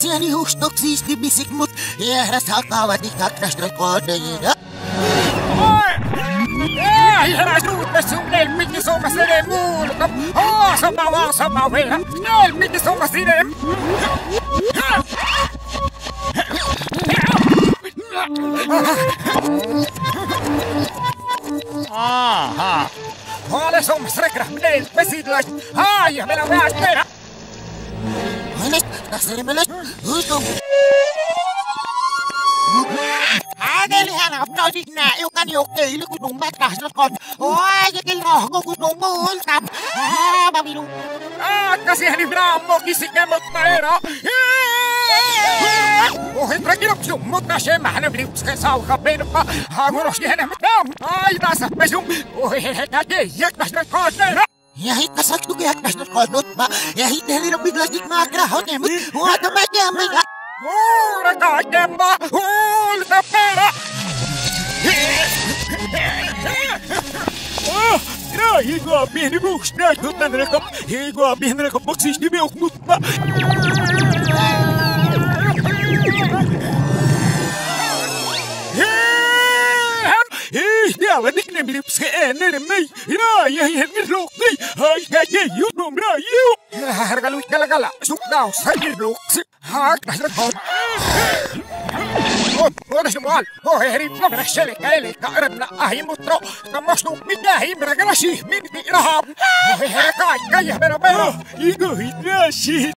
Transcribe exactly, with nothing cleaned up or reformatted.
Sen juustok siisti bisik mut jäädäs hakavat ikaktastot kodeina. Ei herää suutte sun nelmikki sommas edeen muulta. Aasama vaasama vielä. Nelmikki sommas edeen. Aha. Ole sommas rekra. Nel pesidlais. Haija meillä on vähän tehdä. Aines, tässä ei mene. Huutum. Häädelihän apnausit nää, joka niukkeili kun nummat kastot kon. Oi, jekin rohko kun nummulta. Haava minun. Aakka siihen braammokin sikä mutta ero. Ohin rakilopsu, mutta se mähän liutsken sauka penpa. Haakuros jäädämme tam. Ai tässä pesum. Ohi heitä keijät kastot koneera. Ja hitta saktu keijät konutpa. Ja hitta helin on pidlastik maakra hotemut. Huolta mä kämmin. Huura kaikemma. Huolta perä. Oh, no, hiikaa pieni muuks näyttää tänne rekop. Hiikaa pieni rekop, siis nimeuk, mutta... Hei, täällä nikne milipske ennen mei. Ina, ja hemmin ruukki. Hai, käy jutun raju. Härkä luikkalla kalla. Suknaus, hemmin ruuksi. Haakna sitä kon. Odas mual. Ohe heri nomera selkä elikka örmnä ahimutro. Kammostu mikä himmerä kala sihmin rahaa. Ohe herra kaikka ja meno meno. Iku hitrasi.